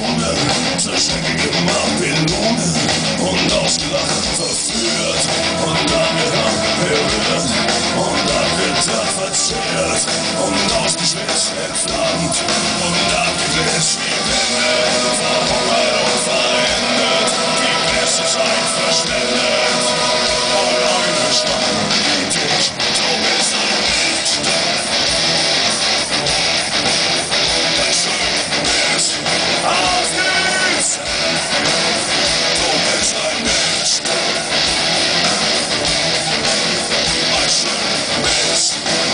Zone, zur Schenke gemacht, Melone und ausgelacht, verführt und angehangen, berührt und abgetan, verzehrt und ausgeschwitzt, entflammt und abgeglitscht, die Wände verhungert und verendet, die beste Zeit verschwendet und eine Schlange dich, du bist ein Lichtstern. Auf geht's! Du bist ein Mensch. Ein schöner Mensch.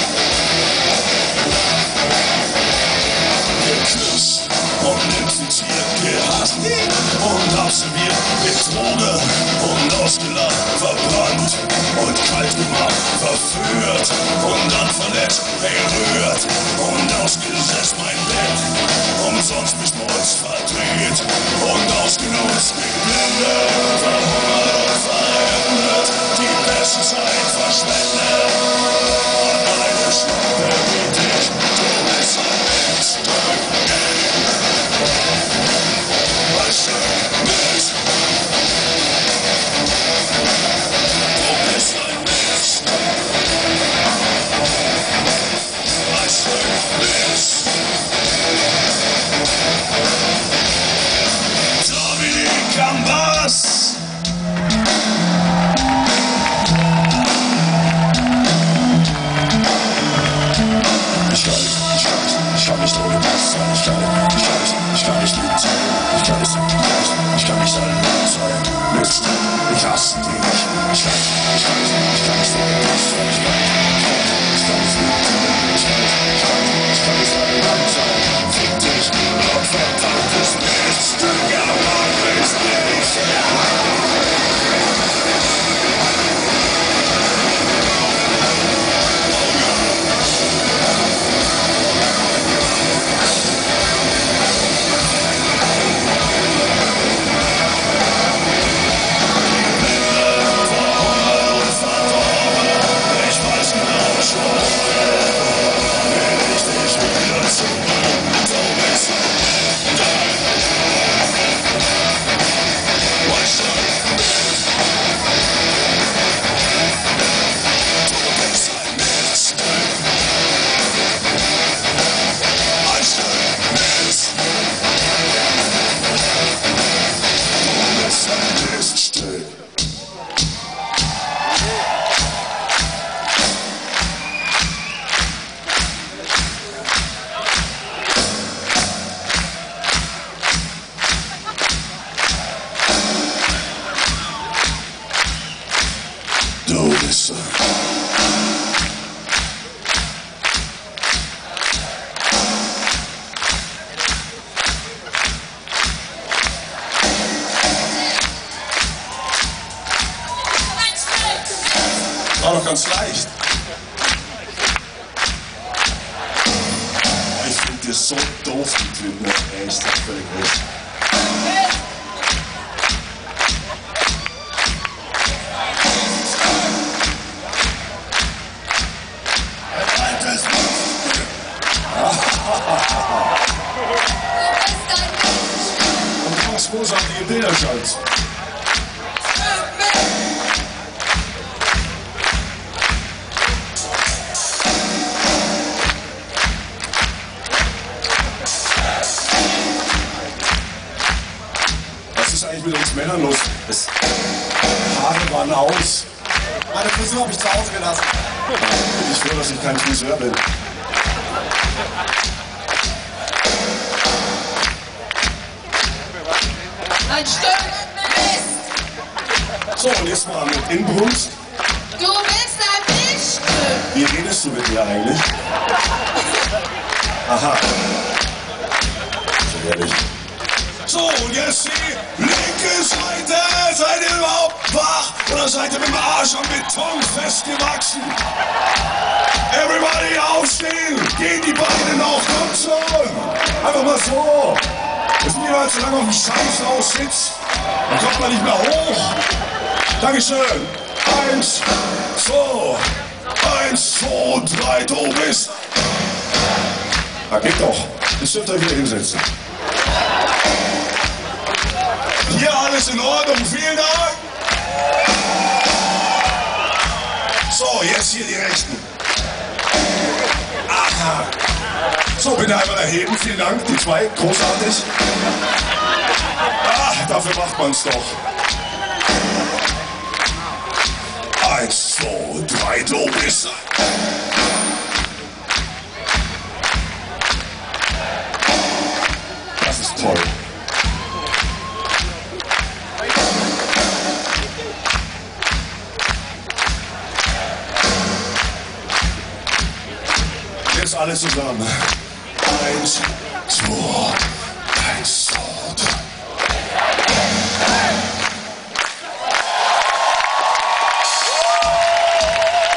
Geküsst und infiziert, gehasst und absolviert, betrogen und ausgelacht, verbrannt und kalt gemacht, verführt und dann verletzt, berührt und ausgesetzt mein Bett, umsonst beschmutzt, verdreht und ausgenutzt, geblendet, verhungert und verändert, die beste Zeit verschwendet und eine Schlampe wie dich, du bist ein Mensch. Ein schöner Mensch. Du bist ein Mensch. Ein schöner Mensch. Dominic Ambas. Ich kann nicht ohne das sein, ich kann nicht lieb sein, ich kann nicht allein sein, Mist, ich hasse dich, ich kann nicht ohne das sein, ich kann nicht lieb sein, ich kann nicht allein sein, fick dich, und verdammtes Mist, ja, man will's nicht, war doch ganz leicht. Ich finde dir so doof, die Typen. Ey, ich sag völlig recht. Und du machst großartige Bilder, Schatz. Was ist eigentlich mit uns Männern los? Das Haare waren aus. Meine Frisur habe ich zu Hause gelassen. Bin ich froh, dass ich kein Friseur bin. Ein Stück Mist! So, und jetzt mal mit Inbrunst. Du bist ein Miststück! Wie redest du mit mir eigentlich? Aha. So ehrlich. So, und jetzt die linke Seite. Seid ihr überhaupt wach? Oder seid ihr mit dem Arsch am Beton festgewachsen? Everybody aufstehen! Gehen die Beine noch? Kommt schon! Einfach mal so! Wenn jemand zu lange auf dem Scheißhaus sitzt, dann kommt man nicht mehr hoch. Dankeschön. 1, 2, 1, 2, 3, du bist. Na, geht doch. Jetzt dürft ihr wieder hinsetzen. Hier alles in Ordnung, vielen Dank. So, jetzt hier die Rechten. Aha. So, bitte einmal erheben, vielen Dank, die zwei, großartig. Ah, dafür macht man's doch. 1, 2, 3, du bist. Das ist toll. Jetzt alle zusammen. 1, 2, 1, 2, 3.